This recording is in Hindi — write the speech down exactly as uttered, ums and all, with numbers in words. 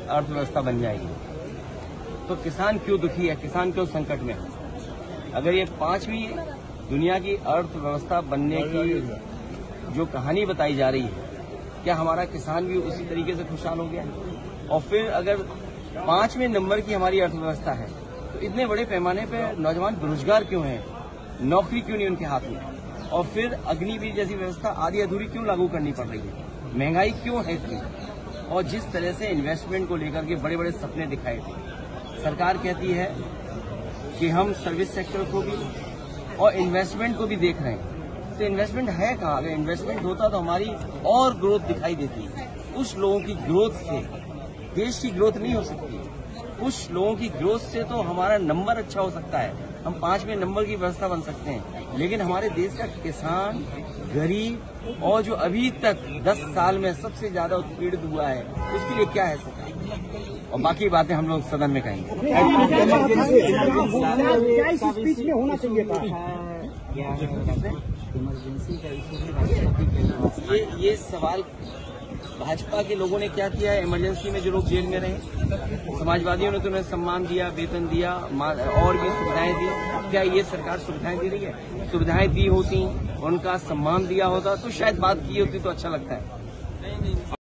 अर्थव्यवस्था बन जाएगी। तो किसान क्यों दुखी है, किसान क्यों संकट में है? अगर ये पांचवी दुनिया की अर्थव्यवस्था बनने की जो कहानी बताई जा रही है, क्या हमारा किसान भी उसी तरीके से खुशहाल हो गया? और फिर अगर पांचवें नंबर की हमारी अर्थव्यवस्था है तो इतने बड़े पैमाने पर नौजवान बेरोजगार क्यों हैं, नौकरी क्यों नहीं उनके हाथ में? और फिर अग्निवीर जैसी व्यवस्था आधी अधूरी क्यों लागू करनी पड़ रही है? महंगाई क्यों है इतनी? और जिस तरह से इन्वेस्टमेंट को लेकर के बड़े बड़े सपने दिखाए थे, सरकार कहती है कि हम सर्विस सेक्टर को भी और इन्वेस्टमेंट को भी देख रहे हैं। तो इन्वेस्टमेंट है कहाँ? अगर इन्वेस्टमेंट होता तो हमारी और ग्रोथ दिखाई देती। कुछ लोगों की ग्रोथ से देश की ग्रोथ नहीं हो सकती। कुछ लोगों की ग्रोथ से तो हमारा नंबर अच्छा हो सकता है, हम पांचवें नंबर की व्यवस्था बन सकते हैं। लेकिन हमारे देश का किसान, गरीब और जो अभी तक दस साल में सबसे ज्यादा उत्पीड़ित हुआ है, उसके लिए क्या है सकता? और बाकी बातें हम लोग सदन में कहेंगे। ये ये सवाल भाजपा के लोगों ने क्या किया है? इमरजेंसी में जो लोग जेल में रहे, समाजवादियों ने तो उन्हें सम्मान दिया, वेतन दिया और भी सुविधाएं दी। क्या ये सरकार सुविधाएं दे रही है? सुविधाएं दी होती, उनका सम्मान दिया होता तो शायद बात की होती तो अच्छा लगता है।